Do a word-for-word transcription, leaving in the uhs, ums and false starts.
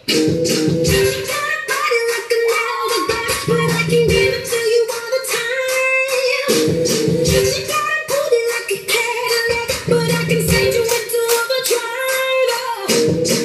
She got a body like an hourglass, but I can give it to you all the time. She got a booty like a Cadillac, but I can send you into overdrive. Oh.